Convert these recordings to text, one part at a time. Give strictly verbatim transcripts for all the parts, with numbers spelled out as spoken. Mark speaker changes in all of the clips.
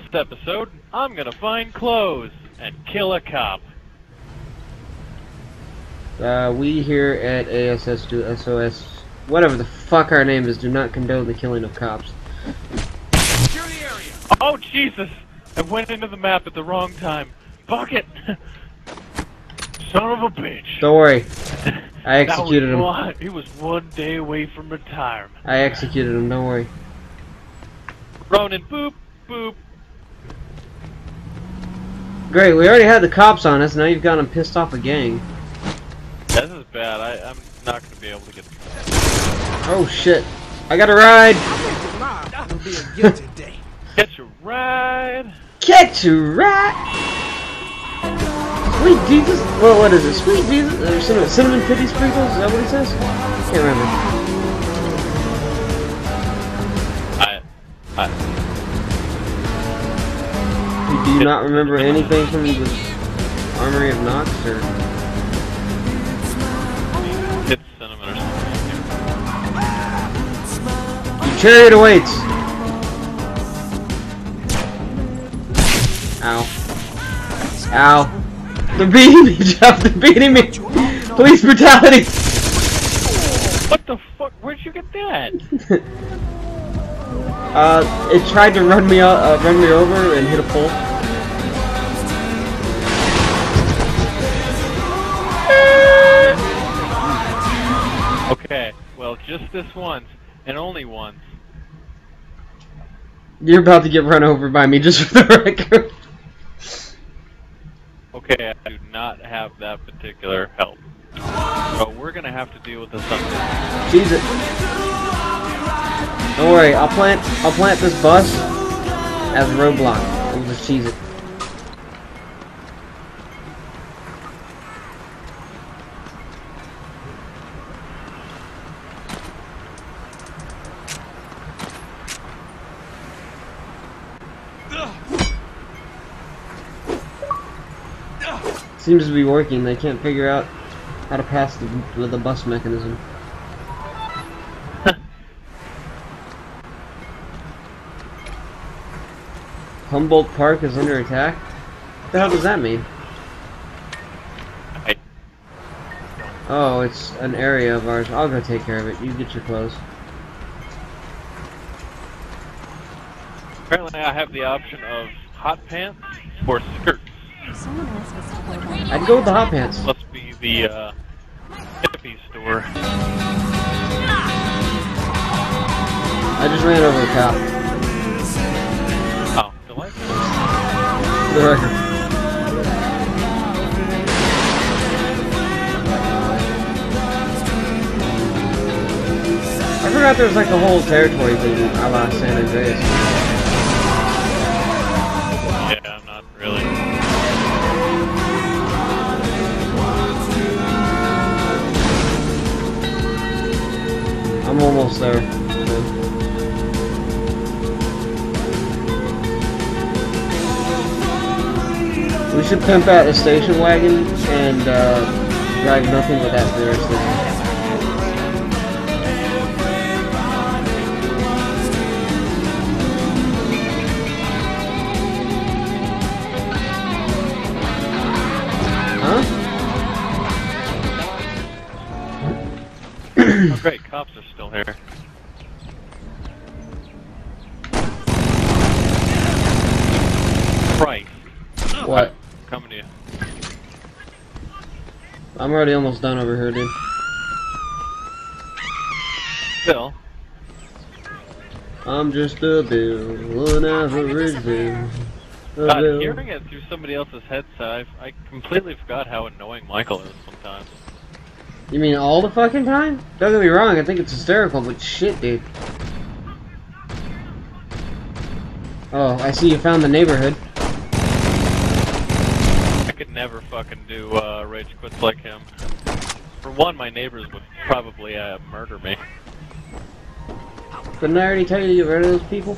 Speaker 1: episode, I'm gonna find clothes and kill a cop.
Speaker 2: Uh, we here at A S S do S O S, whatever the fuck our name is, do not condone the killing of cops.
Speaker 1: Secure the area. Oh Jesus! I went into the map at the wrong time. Fuck it! Son of a bitch.
Speaker 2: Don't worry. I executed him.
Speaker 1: One, he was one day away from retirement.
Speaker 2: I executed him, don't worry.
Speaker 1: Ronin, boop, boop.
Speaker 2: Great, we already had the cops on us, now you've got them pissed off a gang.
Speaker 1: Yeah, this is bad. I, I'm not going to be able to get...
Speaker 2: Oh shit. I got a ride!
Speaker 3: It'll be a guilty day.
Speaker 1: Catch a ride!
Speaker 2: Catch a ride! Sweet Jesus? Well, what is it? Sweet Jesus? Or cinnamon, cinnamon pity sprinkles? Is that what he says? Can't remember.
Speaker 1: I... I...
Speaker 2: Do you not remember anything from the Armory of Nox, or...?
Speaker 1: It's cinnamon or something.
Speaker 2: Your chariot awaits! Ow. Ow. They're beating me, Jeff! They're beating me! Police brutality!
Speaker 1: What the fuck? Where'd you get that?
Speaker 2: uh, it tried to run me, uh, run me over and hit a pole.
Speaker 1: Okay, well, just this once, and only once.
Speaker 2: You're about to get run over by me, just for the record.
Speaker 1: Okay, I do not have that particular help. So we're gonna have to deal with this something.
Speaker 2: Cheese it. Don't worry, I'll plant I'll plant this bus as a roadblock. We'll just cheese it. Seems to be working. They can't figure out how to pass the with the bus mechanism. Humboldt Park is under attack? What the hell does that mean?
Speaker 1: I
Speaker 2: Oh, it's an area of ours. I'll go take care of it. You get your clothes.
Speaker 1: Apparently I have the option of hot pants or skirts.
Speaker 2: I'd go with the hot pants.
Speaker 1: Must be the uh, hippie store.
Speaker 2: I just ran over a cop.
Speaker 1: Oh, delightful.
Speaker 2: For the record. I forgot there was like a whole territory thing a la San Andreas.
Speaker 1: Yeah, I'm not really.
Speaker 2: I'm almost there. We should pimp out a station wagon and uh, drive nothing but that for the rest of the day.
Speaker 1: Oh great, cops are still here. Christ.
Speaker 2: What?
Speaker 1: Coming to you.
Speaker 2: I'm already almost done over here, dude.
Speaker 1: Still.
Speaker 2: I'm just a bill, an average bill. A
Speaker 1: God,
Speaker 2: bill.
Speaker 1: hearing it through somebody else's headset, I, I completely forgot how annoying Michael is sometimes.
Speaker 2: You mean all the fucking time? Don't get me wrong, I think it's hysterical, but shit, dude. Oh, I see you found the neighborhood.
Speaker 1: I could never fucking do uh, rage quits like him. For one, my neighbors would probably uh, murder me.
Speaker 2: Couldn't I already tell you to get rid of those people?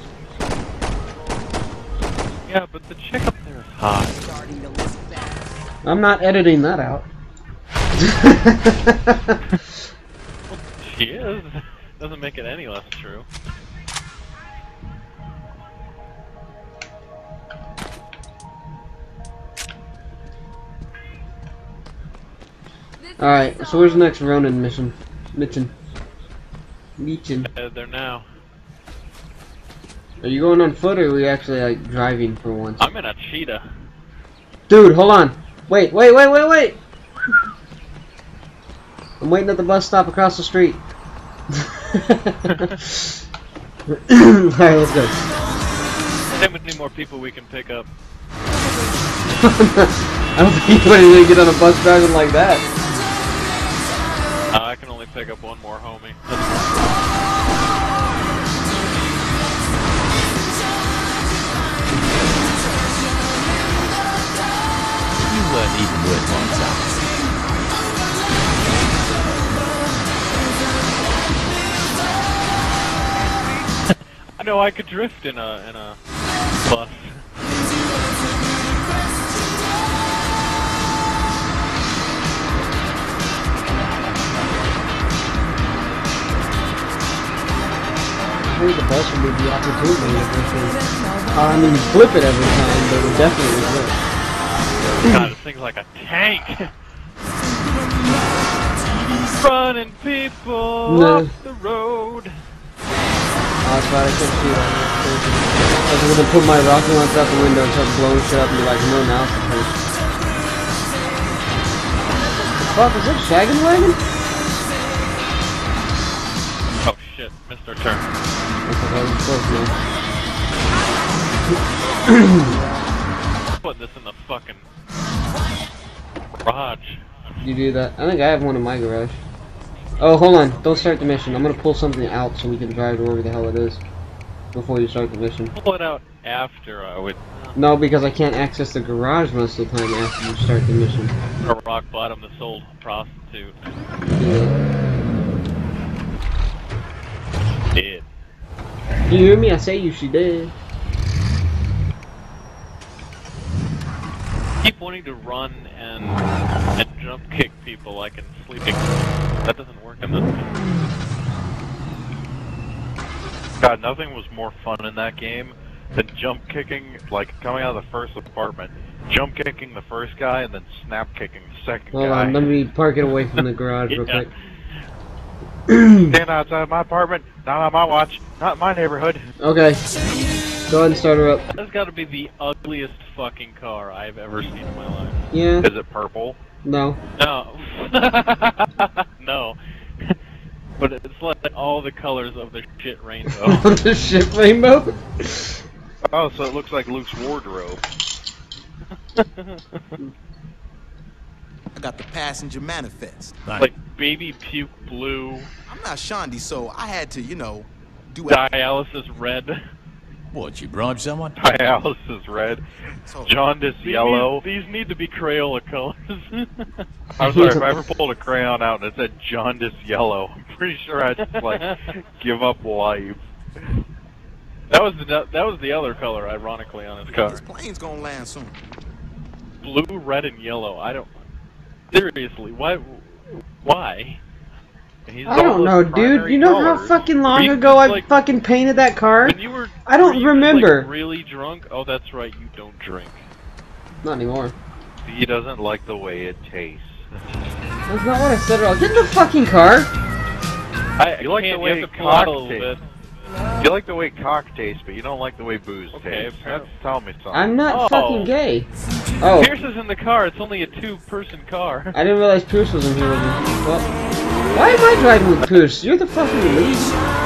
Speaker 1: Yeah, but the chick up there is hot.
Speaker 2: I'm not editing that out.
Speaker 1: Well, she is. Doesn't make it any less true.
Speaker 2: Alright, so where's the next Ronin mission? Mission. Mission.
Speaker 1: Uh, there now.
Speaker 2: Are you going on foot or are we actually like driving for once?
Speaker 1: I'm in a cheetah.
Speaker 2: Dude, hold on. Wait, wait, wait, wait, wait! I'm waiting at the bus stop across the street. Alright, let's go.
Speaker 1: How many more people we can pick up?
Speaker 2: I don't think anybody's gonna get on a bus driving like that.
Speaker 1: Uh, I can only pick up one more homie.
Speaker 4: You weren't even worth my time.
Speaker 1: I know I could drift in a in a bus.
Speaker 2: I think the bus would be the opportunity if we could. Uh, I mean, you flip it every time, but it definitely would.
Speaker 1: God, this thing's like a tank. Running people
Speaker 2: No.
Speaker 1: off the road.
Speaker 2: Oh, that's right, I couldn't see that. I was gonna put my rocket launcher out the window and start blowing shit up and be like, no, now it's the place. Fuck, is that Shaggin' Wagon?
Speaker 1: Oh shit, missed our turn.
Speaker 2: That's okay, we're close now.
Speaker 1: Put this in the fucking garage.
Speaker 2: You do that. I think I have one in my garage. Oh, hold on. Don't start the mission. I'm gonna pull something out so we can drive to wherever the hell it is before you start the mission.
Speaker 1: Pull it out after I would.
Speaker 2: No, because I can't access the garage most of the time after you start the mission.
Speaker 1: A rock bottom, the soul prostitute.
Speaker 2: Yeah.
Speaker 1: Dead.
Speaker 2: You hear me? I say you, she did.
Speaker 1: Keep wanting to run and and jump kick people like in sleeping. That doesn't work in this.
Speaker 5: God, nothing was more fun in that game than jump kicking, like coming out of the first apartment, jump kicking the first guy, and then snap kicking the second
Speaker 2: Hold
Speaker 5: guy.
Speaker 2: on, let me park it away from the garage real
Speaker 1: Yeah.
Speaker 2: quick.
Speaker 5: Stand outside my apartment, not on my watch, not my neighborhood.
Speaker 2: Okay. Go ahead and start her up.
Speaker 1: That's got to be the ugliest fucking car I've ever seen in my life.
Speaker 2: Yeah.
Speaker 5: Is it purple?
Speaker 2: No.
Speaker 1: No. No. But it's like all the colors of the shit rainbow.
Speaker 2: The ship rainbow?
Speaker 5: Oh, so it looks like Luke's wardrobe.
Speaker 3: I got the passenger manifest.
Speaker 1: Like baby puke blue,
Speaker 3: I'm not Shondi, so I had to, you know, do
Speaker 1: dialysis red.
Speaker 4: What, you bribed someone?
Speaker 5: Alice is red,
Speaker 3: So,
Speaker 5: jaundice
Speaker 1: These
Speaker 5: yellow.
Speaker 1: Need, these need to be Crayola colors.
Speaker 5: I'm sorry, if I ever pulled a crayon out and it said jaundice yellow, I'm pretty sure I'd just like give up life.
Speaker 1: That was the that was the other color, ironically, on his car.
Speaker 3: this plane's gonna land soon.
Speaker 1: Blue, red, and yellow. I don't. Seriously, why? Why?
Speaker 5: He's
Speaker 2: I don't
Speaker 5: all
Speaker 2: know,
Speaker 5: those
Speaker 2: dude.
Speaker 5: primary
Speaker 2: You know how
Speaker 5: colors.
Speaker 2: fucking long
Speaker 1: you
Speaker 2: ago I
Speaker 1: like-
Speaker 2: fucking painted that car?
Speaker 1: When you were,
Speaker 2: I don't
Speaker 1: were you,
Speaker 2: remember.
Speaker 1: Like, really drunk? Oh, that's right. You don't drink.
Speaker 2: Not anymore.
Speaker 5: He doesn't like the way it tastes.
Speaker 2: That's not what I said at all. Get in the fucking car!
Speaker 1: I
Speaker 5: You like the
Speaker 1: can't,
Speaker 5: way
Speaker 1: you have to pull out a
Speaker 5: cock
Speaker 1: little bit.
Speaker 5: tastes. You like the way cock tastes, but you don't like the way booze
Speaker 1: Okay,
Speaker 5: tastes.
Speaker 1: apparently.
Speaker 5: That's tell me something.
Speaker 2: I'm not
Speaker 1: Oh.
Speaker 2: fucking gay. Oh,
Speaker 1: Pierce is in the car. It's only a two-person car.
Speaker 2: I didn't realize Pierce was in here with me. Well, why am I driving with Pierce? You're the fucking lead.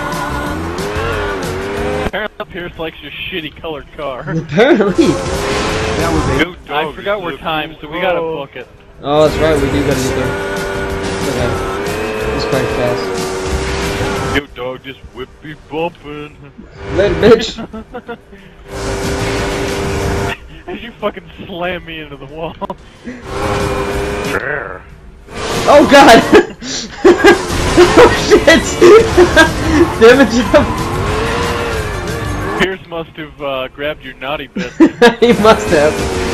Speaker 1: Apparently, Pierce likes your shitty colored car.
Speaker 2: Apparently.
Speaker 3: That was
Speaker 5: New
Speaker 1: I
Speaker 5: dog
Speaker 1: forgot
Speaker 5: is
Speaker 1: we're
Speaker 5: so
Speaker 1: timed, so
Speaker 5: cool.
Speaker 1: we gotta
Speaker 5: Oh.
Speaker 1: book it.
Speaker 2: Oh, that's right. We do gotta get there. Okay. It's quite fast.
Speaker 5: New dog just whippy bumping.
Speaker 2: Little bitch.
Speaker 1: As you fucking slam me into the wall.
Speaker 5: Sure.
Speaker 2: Oh god! Oh shit! Damn it, Jeff!
Speaker 1: Pierce must have uh, grabbed your naughty bit.
Speaker 2: He must have.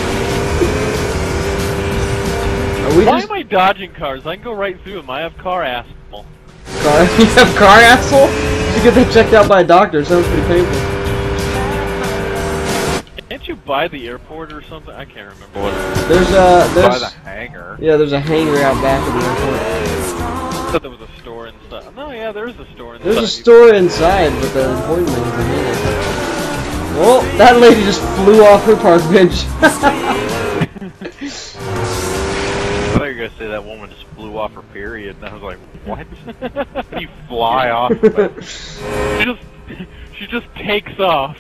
Speaker 2: Are we
Speaker 1: Why
Speaker 2: just
Speaker 1: am I dodging cars? I can go right through them. I have car asthma.
Speaker 2: car? You have car asshole? You should get that checked out by a doctor. It sounds pretty painful.
Speaker 1: Can't you by the airport or something? I can't remember what it is.
Speaker 2: There's a there's
Speaker 5: By the hangar.
Speaker 2: yeah, there's a hangar out back of the airport.
Speaker 1: I thought there was a store inside. No, yeah, there is a store inside.
Speaker 2: There's a store inside, but the important thing is the hangar. Well, that lady just flew off her park bench.
Speaker 5: I thought you were gonna say that woman just flew off her period, and I was like, what? You fly off of it.
Speaker 1: She just, she just takes off.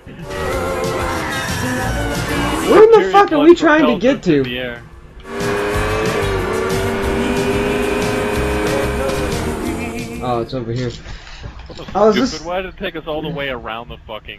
Speaker 2: Where in the fuck are we trying to get to?
Speaker 1: The air.
Speaker 2: Oh, it's over here.
Speaker 1: What
Speaker 2: Oh,
Speaker 1: stupid,
Speaker 2: is this-
Speaker 1: why did it take us all the way around the fucking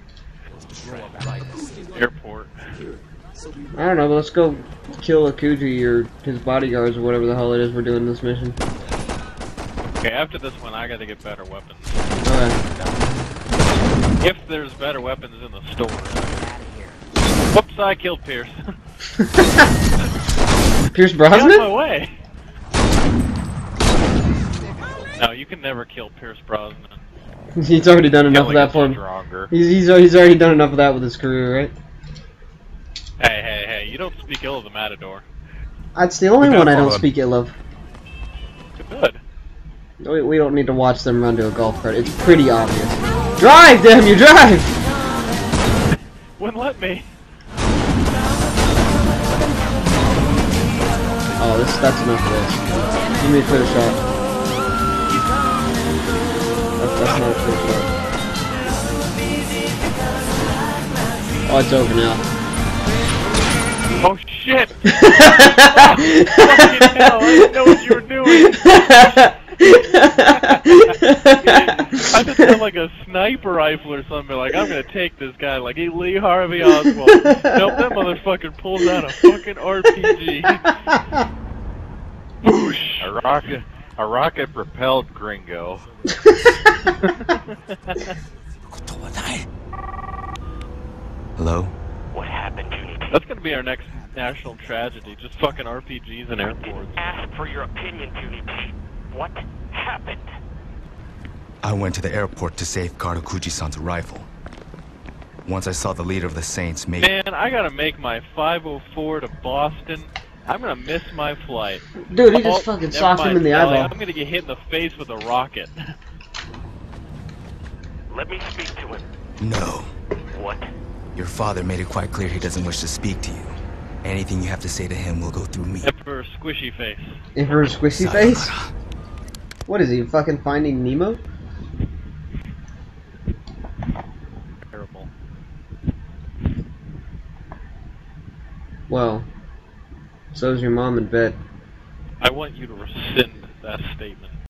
Speaker 1: airport?
Speaker 2: I don't know, but let's go kill Akuji or his bodyguards or whatever the hell it is we're doing this mission.
Speaker 1: Okay, after this one, I gotta get better weapons.
Speaker 2: Okay.
Speaker 1: If there's better weapons in the store. Whoops, I killed Pierce.
Speaker 2: Pierce
Speaker 1: Get out of my
Speaker 2: Brosnan?
Speaker 1: way! No, you can never kill Pierce Brosnan.
Speaker 2: He's already done enough of
Speaker 5: Killing
Speaker 2: that
Speaker 5: is
Speaker 2: for him.
Speaker 5: stronger.
Speaker 2: He's, he's, he's already done enough of that with his career, right?
Speaker 1: Hey, hey, hey, you don't speak ill of the Matador.
Speaker 2: That's the only
Speaker 4: Yeah,
Speaker 2: one I don't
Speaker 4: fine.
Speaker 2: speak ill of.
Speaker 1: Good.
Speaker 2: We, we don't need to watch them run to a golf cart. It's pretty obvious. Drive, damn you, drive!
Speaker 1: Wouldn't let me.
Speaker 2: Oh, this that's enough of this. Give me a clear shot. That's, that's not a clear shot. Oh, it's over now.
Speaker 1: Oh shit! Fucking hell, I didn't know what you were doing! I just had like a sniper rifle or something, like, I'm gonna take this guy, like he Lee Harvey Oswald. Nope, that motherfucker pulls out a fucking R P G. Boosh!
Speaker 5: A rocket, a rocket propelled gringo.
Speaker 3: Hello?
Speaker 6: What happened, Junie?
Speaker 1: That's gonna be our next national tragedy, just fucking R P Gs in airports.
Speaker 6: Ask for your opinion, Junie. What happened?
Speaker 3: I went to the airport to safeguard Okuji-san's rifle. Once I saw the leader of the Saints make...
Speaker 1: Man, I gotta make my five oh four to Boston. I'm gonna miss my flight.
Speaker 2: Dude, he just
Speaker 1: Oh,
Speaker 2: fucking
Speaker 1: never
Speaker 2: socked him
Speaker 1: mind,
Speaker 2: in the
Speaker 1: Sally,
Speaker 2: eyeball.
Speaker 1: I'm gonna get hit in the face with a rocket.
Speaker 6: Let me speak to him.
Speaker 3: No.
Speaker 6: What?
Speaker 3: Your father made it quite clear he doesn't wish to speak to you. Anything you have to say to him will go through me.
Speaker 1: Emperor Squishy Face.
Speaker 2: In her squishy face?
Speaker 3: Sayonara.
Speaker 2: What is he, fucking Finding Nemo?
Speaker 1: Terrible.
Speaker 2: Well, so's your mom in bed.
Speaker 1: I want you to rescind that statement.